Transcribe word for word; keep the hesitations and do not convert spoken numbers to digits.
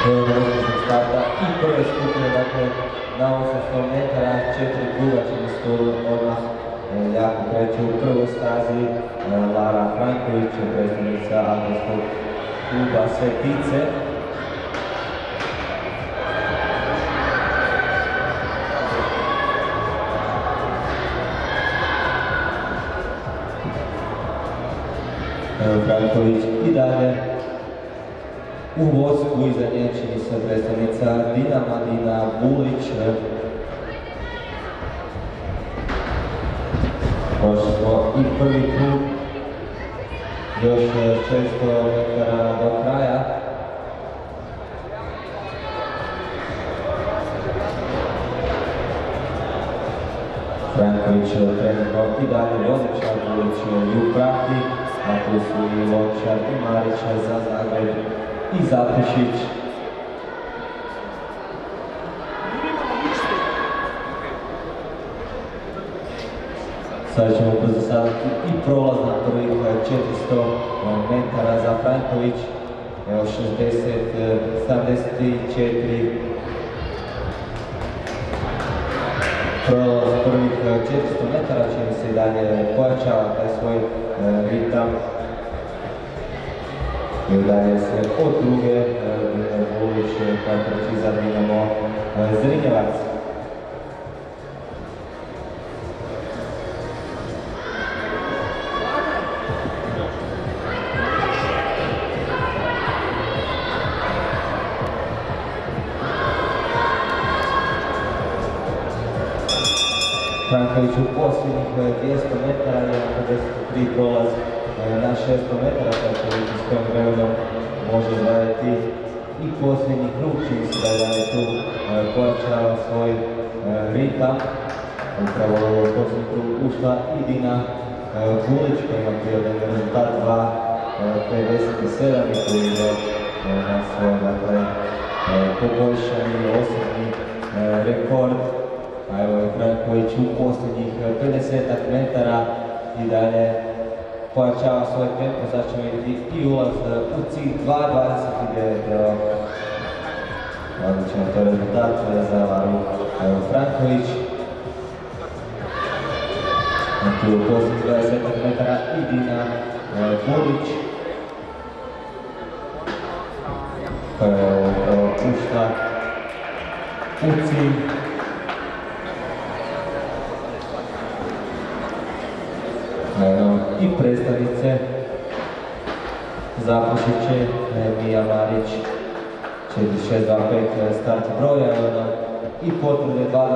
Evo starta i prve skupine, dakle na osamsto metara, četiri kruga čini su odmah jako kreću u prvoj stazi. Lara Franković, predstavnica Adolskog kluba Svetice. Franković i dalje u vodstvu, iza nje čini se predstavnica Dinama, Dina Bulić. Prošli smo i prvi krug, još šesto metara do kraja. Franković trenutno i dalje voziča, Bulić ju prati, a tu su i Lončar i Marić za Zagreb i Zaprešić. Sada ćemo brzo sadati i prolaz na prvih četiristo metara za Franković. Evo šezdeset sedamdeset četiri. Prolaz prvih četiristo metara čini se i dalje pojačava taj svoj ritam. I dalje se od druge Dina Bulić kao treći za Dinamo Zrinjevac. Franković u posljednjih dvjesto metara je pedeset tri prolaz na šesto metara, tako da s kojim vremenom može izgledati i posljednji krug, čini se da je dalje tu pojačava svoj ritam. Upravo u posljednji krug ušla i Dina Bulić koja ima prijavljen rezultat dva pedeset sedam i koji je na svoj poboljšani osobni rekord. A evo je Franković u posljednjih pedesetak metara i dalje pojačava svoj tempo, sad ćemo vidjeti i ulaz u cilj dva dvadeset devet. Odličan to rezultat za Laru Franković. Tu u posljednjih dvadesetak metara i Dina Bulić koja je ušla u cilj. I predstavnice Zaprešiće, Mija Marić, četiri šest dva pet start broja i potvrde dva